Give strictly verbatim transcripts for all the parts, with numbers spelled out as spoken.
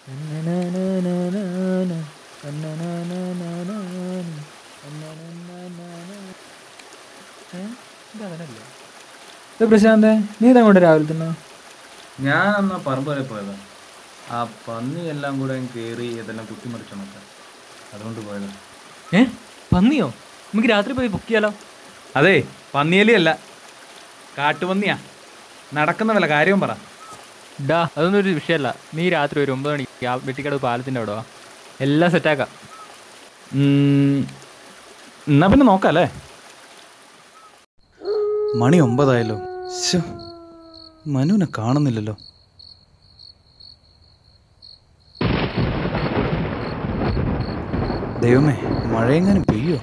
പ്രശാന്തേ, നീ ഇതങ്ങോട്ട് രാവിലെ തന്നെ? ഞാൻ അന്നാ പറമ്പ് വരെ പോയതാ. ആ പന്നി എല്ലാം കൂടെ കയറി ഇതെല്ലാം കുത്തിമറിച്ചോണൊക്കെ, അതുകൊണ്ട് പോയതാ. ഏ പന്നിയോ? നമുക്ക് രാത്രി പോയി ബുക്ക് ചെയ്യാലോ. അതെ, പന്നിയലിയല്ല, കാട്ടുപന്നിയാ. നടക്കുന്ന വല്ല കാര്യവും പറ. ഡാ, അതൊന്നും ഒരു വിഷയമല്ല. നീ രാത്രി ഒരു ഒമ്പത് മണിക്ക് ആ വെട്ടിക്കടവ് പാലത്തിൻ്റെ അവിടെ വാ, എല്ലാം സെറ്റാക്കാം. എന്നാ പിന്നെ നോക്കാം അല്ലേ? മണി ഒമ്പതായല്ലോ. മനുവിനെ കാണുന്നില്ലല്ലോ. ദൈവമേ, മഴയെങ്ങാനും പെയ്യോ?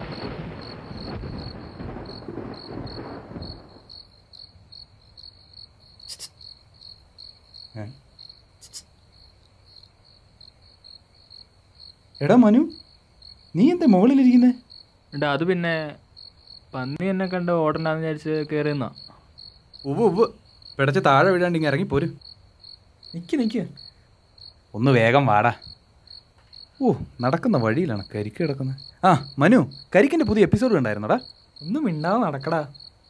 എടാ മനു, നീ എന്താ മുകളിലിരിക്കുന്നേ? ഡാ, അത് പിന്നെ പന്നി എന്നെ കണ്ട് ഓടണ്ടാന്ന് വിചാരിച്ച് കയറിയെന്നാ. ഉവ്വ് ഉവ്വ്, പിടച്ച് താഴെ വീഴാണ്ട് ഇങ്ങനെ ഇറങ്ങി പോരും. നിൽക്ക് നിൽക്ക്, ഒന്ന് വേഗം വാടാ. ഓ, നടക്കുന്ന വഴിയിലാണ് കരിക്ക് കിടക്കുന്നത്. ആ മനു, കരിക്കിൻ്റെ പുതിയ എപ്പിസോഡ് കണ്ടായിരുന്നോടാ? ഒന്നും മിണ്ടാതെ നടക്കടാ.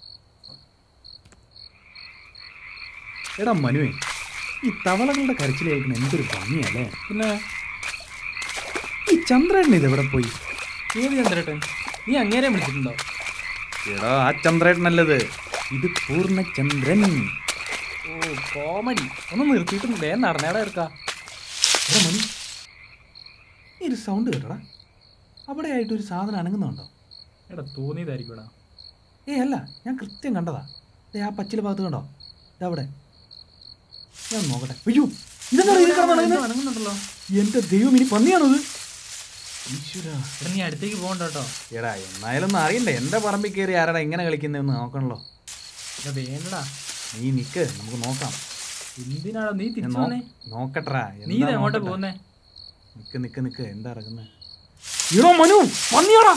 എടാ മനുവേ, ഈ തവളകളുടെ കരച്ചിൽ കേൾക്കുന്ന എന്തൊരു ഭംഗിയല്ലേ. പിന്നെ ഈ ചന്ദ്രേട്ടൻ ഇതെവിടെ പോയി? ഏത് ചന്ദ്രേട്ടൻ? നീ അങ്ങേരെ വിളിച്ചിട്ടുണ്ടോ? എടാ, ആ ചന്ദ്രേട്ടനല്ലത്, ഇത് പൂർണ്ണചന്ദ്രൻ. ഓ, കോമഡി. ഒന്ന് നിർത്തിയിട്ട് വേഗം നടന്നേടാ എടുക്കാ. എടാ മനു, ഈ ഒരു സൗണ്ട് കേട്ടോടാ. അവിടെ ആയിട്ടൊരു സാധനം അനങ്ങുന്നുണ്ടോ? എടാ, തോന്നിയതായിരിക്കൂടാ. ഏ അല്ല, ഞാൻ കൃത്യം കണ്ടതാ. ദേ ആ പച്ചില ഭാഗത്ത് കണ്ടോ? ഇതവിടെ, ഞാൻ നോക്കട്ടെ. അയ്യോ, ഇതെന്താ അനങ്ങുന്നുണ്ടല്ലോ. എന്റെ ദൈവം, ഇനി പന്നിയാണത്. ഈശ്വരാ, എടാ, നീ അടുത്തേക്ക് പോകണ്ട കേട്ടോ. എടാ, എന്നായാലൊന്നും അറിയണ്ടേ, എന്റെ പറമ്പിൽ കയറി ആരാടാ ഇങ്ങനെ കളിക്കുന്നതെന്ന് നോക്കണല്ലോ. എടാ വേണ്ടടാ, നീ നിക്ക്, നമുക്ക് നോക്കാം. എന്തിനാടാ നീ തിരിച്ചോന്നേ? നോക്കട്ടാ, നീ എങ്ങോട്ടാ പോകുന്നേ? നിക്ക് നിക്ക് നിക്ക്, എന്താ ഇറങ്ങുന്നേ? ഇടോ മനു, പന്നിയാടാ.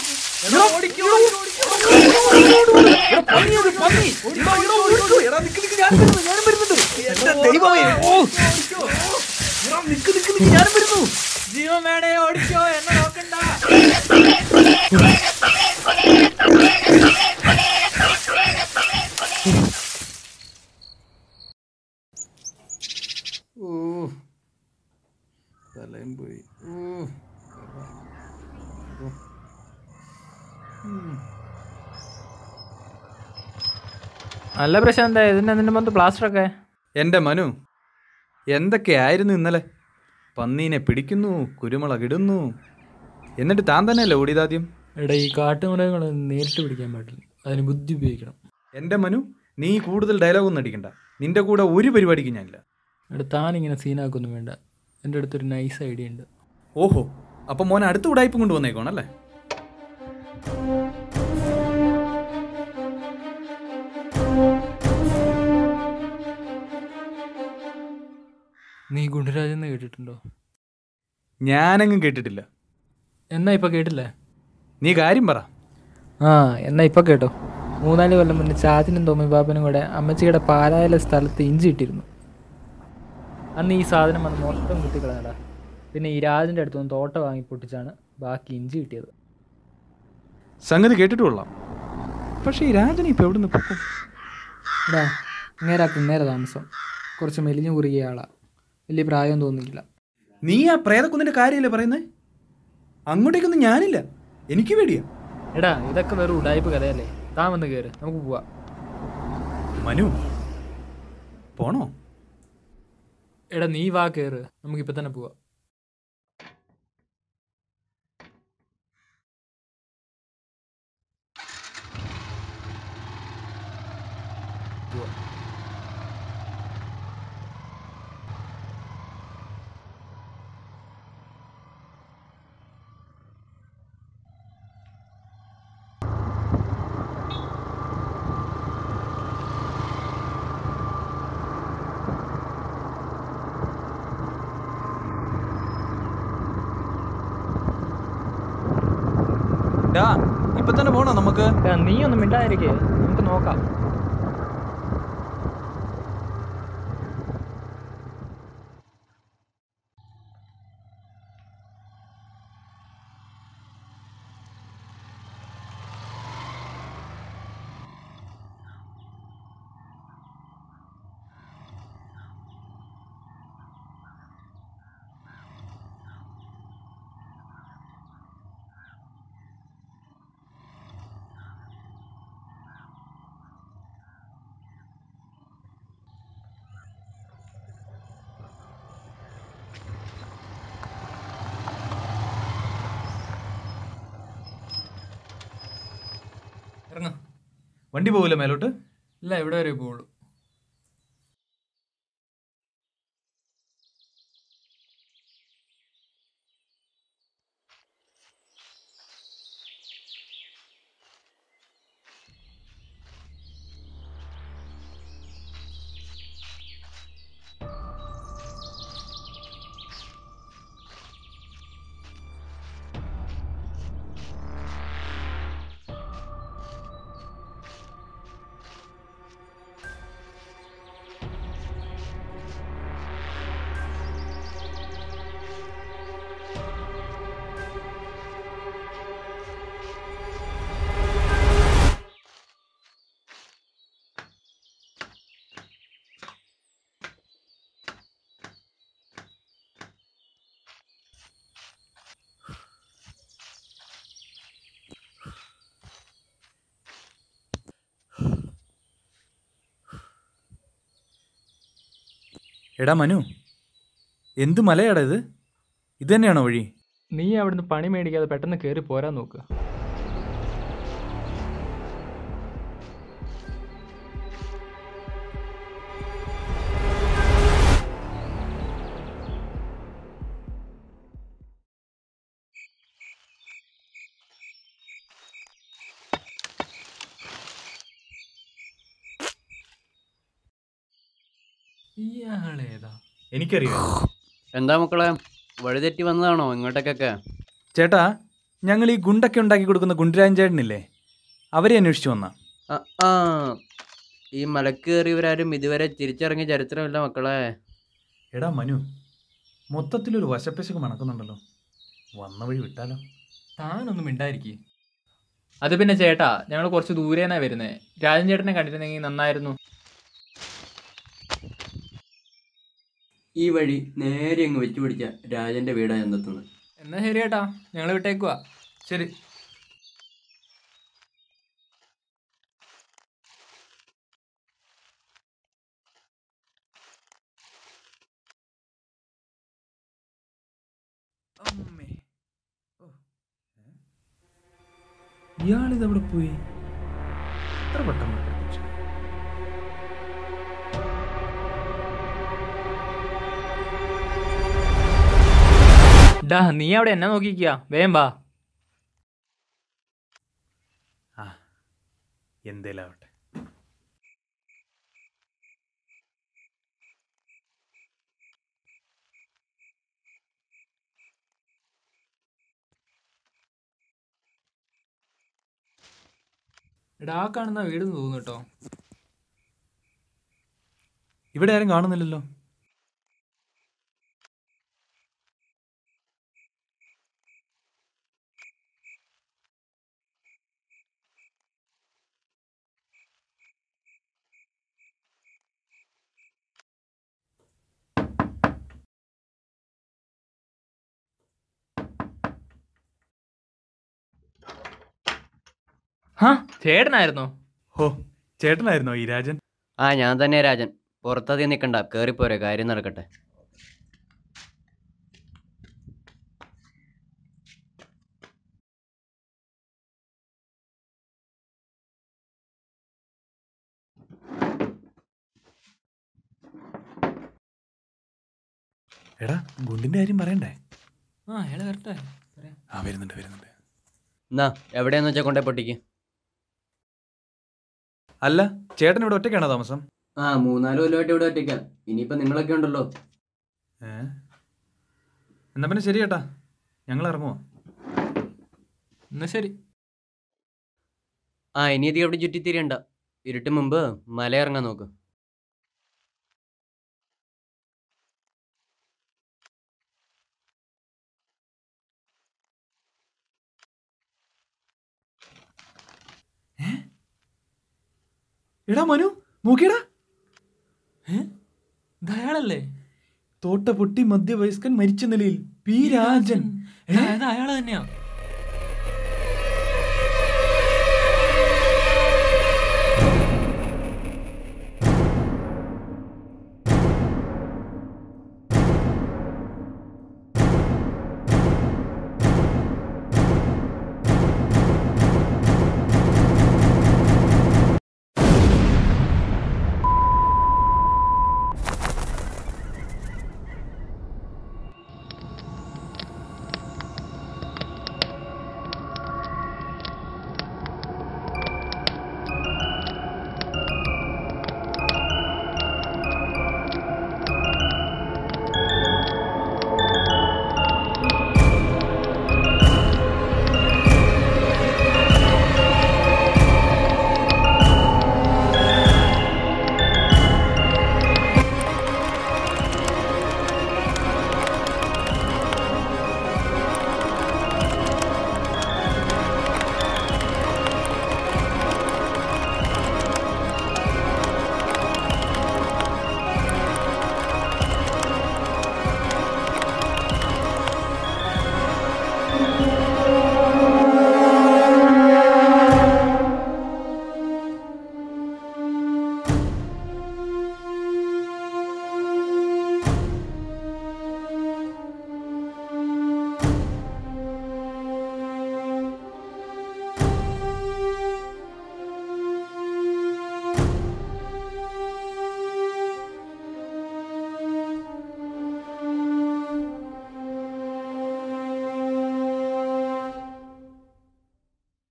ജീവൻ വേണേ ഓടിക്കോ, എന്നെ നോക്കണ്ട. ഓ, തലയും പോയി. അല്ല പ്രശാന്ത, ഇതിന്റെ എന്തിന്റെ മൊത്തം പ്ലാസ്റ്ററൊക്കെ? എൻ്റെ മനു, എന്തൊക്കെയായിരുന്നു ഇന്നലെ? പന്നീനെ പിടിക്കുന്നു, കുരുമുളകിടുന്നു, എന്നിട്ട് താൻ തന്നെയല്ലേ ഓടിയതാദ്യം? എടാ, ഈ കാട്ടുമൃഗങ്ങൾ നേരിട്ട് പിടിക്കാൻ പാടില്ല, അതിന് ബുദ്ധി ഉപയോഗിക്കണം. എൻ്റെ മനു, നീ കൂടുതൽ ഡയലോഗൊന്നും അടിക്കണ്ട. നിന്റെ കൂടെ ഒരു പരിപാടിക്ക് ഞാനില്ല. എടാ, താനിങ്ങനെ സീനാക്കൊന്നും വേണ്ട. എൻ്റെ അടുത്തൊരു നൈസ് ഐഡിയ ഉണ്ട്. ഓഹോ, അപ്പം മോനെ അടുത്ത ഉടായ്പും കൊണ്ടുവന്നേക്കോണല്ലേ? നീ ഗുണ്ടരാജെന്ന് കേട്ടിട്ടുണ്ടോ? ഞാനെങ്ങും കേട്ടിട്ടില്ല. എന്നാ ഇപ്പം കേട്ടില്ലേ? നീ കാര്യം പറ. ആ, എന്നാ ഇപ്പം കേട്ടോ. മൂന്നാല് കൊല്ലം മുന്നേ ചാച്ചനും തോമി ബാപ്പനും കൂടെ അമ്മച്ചിയുടെ പാലായിലെ സ്ഥലത്ത് ഇഞ്ചി ഇട്ടിരുന്നു. അന്ന് ഈ സാധനം വന്ന് മൊത്തം കുത്തിക്കളഞ്ഞടാ. പിന്നെ ഈ രാജൻ്റെ അടുത്തുനിന്ന് തോട്ട വാങ്ങി പൊട്ടിച്ചാണ് ബാക്കി ഇഞ്ചി കിട്ടിയത്. സംഗതി കേട്ടിട്ട് കൊള്ളാം. പക്ഷേ ഈ രാജനെ ഇപ്പം എവിടെ നിന്ന് പൊക്കും? ഇടാ, നേരാക്കും നേരെ താമസം. കുറച്ച് മെലിഞ്ഞു കുറുകിയ ആളാ, വലിയ പ്രായം തോന്നിക്കില്ല. നീ ആ പ്രേതക്കുന്നിൻ്റെ കാര്യമല്ലേ പറയുന്നത്? അങ്ങോട്ടേക്കൊന്നും ഞാനില്ല, എനിക്ക് പേടിയാ. എടാ, ഇതൊക്കെ വെറും ഉടായ്പ കഥയല്ലേ. താൻ വന്ന് കയറ്, നമുക്ക് പോവാം. മനു, പോണോ? എടാ, നീ വാ, കയറ്, നമുക്കിപ്പോൾ തന്നെ പോവാം. ഇപ്പൊ തന്നെ പോണോ നമുക്ക്? നീ ഒന്നും മിണ്ടാതിരിക്കേ, നമുക്ക് നോക്കാം. വണ്ടി പോകില്ല മേലോട്ട്? ഇല്ല, ഇവിടെ വരെ പോവുള്ളൂ. എടാ മനു, എന്ത് മലയാടാ ഇത്? ഇത് തന്നെയാണോ വഴി? നീ അവിടുന്ന് പണി മേടിക്കാതെ പെട്ടെന്ന് കയറി പോരാൻ നോക്കുക. ഇയാളേതാ? എനിക്കറിയാം. എന്താ മക്കളെ, വഴിതെറ്റി വന്നതാണോ ഇങ്ങോട്ടേക്കൊക്കെ? ചേട്ടാ, ഞങ്ങൾ ഈ ഗുണ്ടൊക്കെ ഉണ്ടാക്കി കൊടുക്കുന്ന ഗുണ്ടരാജൻ ചേട്ടനില്ലേ, അവരെ അന്വേഷിച്ചു വന്നാ. ആ ആ ഈ മലക്ക് കയറിയവരാരും ഇതുവരെ തിരിച്ചിറങ്ങിയ ചരിത്രമില്ല മക്കളെ. എടാ മനു, മൊത്തത്തിലൊരു വശപ്പശക്ക് മണക്കുന്നുണ്ടല്ലോ. വന്ന വഴി വിട്ടാലോ? താനൊന്നും മിണ്ടായിരിക്കും. അത് പിന്നെ ചേട്ടാ, ഞങ്ങൾ കുറച്ച് ദൂരേന്നാ വരുന്നേ. രാജൻ ചേട്ടനെ കണ്ടിരുന്നെങ്കിൽ നന്നായിരുന്നു. ഈ വഴി നേരെ അങ്ങ് വെച്ചു പിടിച്ച രാജന്റെ വീടാ എന്തെത്തുന്നത്. എന്നാ ശരി ചേട്ടാ, ഞങ്ങൾ വിട്ടേക്കുവാ. ശരി. ഇയാളിതവിടെ പോയി? എത്ര പെട്ടെന്ന് പ്രതീക്ഷ. ഡാ, നീ അവിടെ എന്നെ നോക്കിക്കുക, വേം വാ. ആ, എന്തേലാവട്ടെ. എടാ, ആ കാണുന്ന വീട് തോന്നുന്നു കേട്ടോ. ഇവിടെ ആരും കാണുന്നില്ലല്ലോ. ഹാ, ചേട്ടനായിരുന്നോ? ഹോ, ചേട്ടനായിരുന്നോ ഈ രാജൻ? ആ, ഞാൻ തന്നെ രാജൻ. പുറത്തധികം നിൽക്കണ്ട, കയറിപ്പോരെ, കാര്യം നടക്കട്ടെ. എടാ, ഗുണ്ടിന്റെ കാര്യം പറയണ്ടേ? ആ, അയാള് കറക്റ്റാ. ആ, വരുന്നുണ്ട് വരുന്നുണ്ട്. എന്നാ എവിടെയാന്ന് വെച്ചാൽ കൊണ്ടേ പൊട്ടിക്ക്. അല്ല, ചേട്ടൻ ഇവിടെ ഒറ്റയ്ക്കാണോ താമസം? ആ, മൂന്നാല് കൊല്ലമായിട്ട് ഇവിടെ ഒറ്റയ്ക്കാം. ഇനിയിപ്പോൾ നിങ്ങളൊക്കെ ഉണ്ടല്ലോ. ഏ എന്നാ പിന്നെ ശരി ചേട്ടാ, ഞങ്ങൾ ഇറങ്ങുമോ? എന്നാ ശരി. ആ, ഇനി അധികം അവിടെ ചുറ്റിത്തിരിയണ്ട. ഇരുട്ട് മുമ്പ് മല ഇറങ്ങാൻ നോക്ക്. എടാ മനു, നോക്കിയടാ. അയാളല്ലേ? തോട്ട പൊട്ടി മധ്യവയസ്കൻ മരിച്ച നിലയിൽ പി രാജൻ. അയാള് തന്നെയാ.